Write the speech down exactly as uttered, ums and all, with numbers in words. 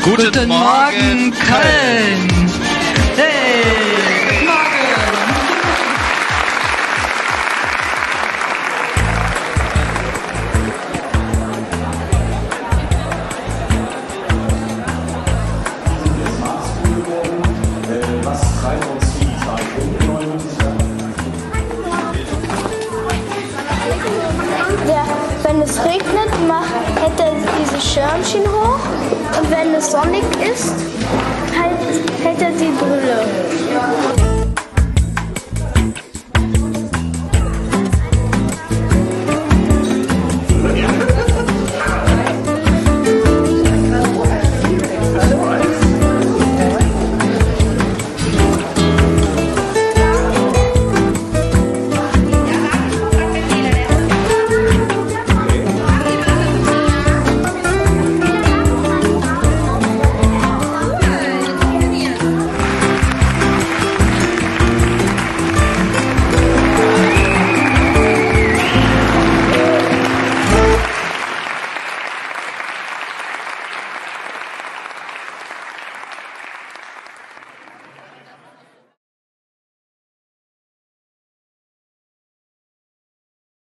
Guten, Guten Morgen, Morgen, Köln! Köln. Hey! Guten Morgen! Was treibt uns digital um? Ja, wenn es regnet, macht, hält er diese Schirmchen hoch und wenn es sonnig ist, halt, hält er die Brille.